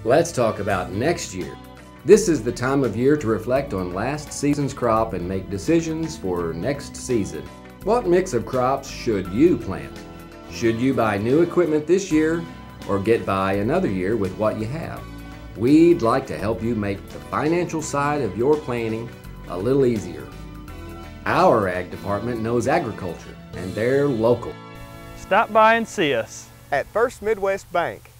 Let's talk about next year. This is the time of year to reflect on last season's crop and make decisions for next season. What mix of crops should you plant? Should you buy new equipment this year or get by another year with what you have? We'd like to help you make the financial side of your planning a little easier. Our ag department knows agriculture and they're local. Stop by and see us at First Midwest Bank.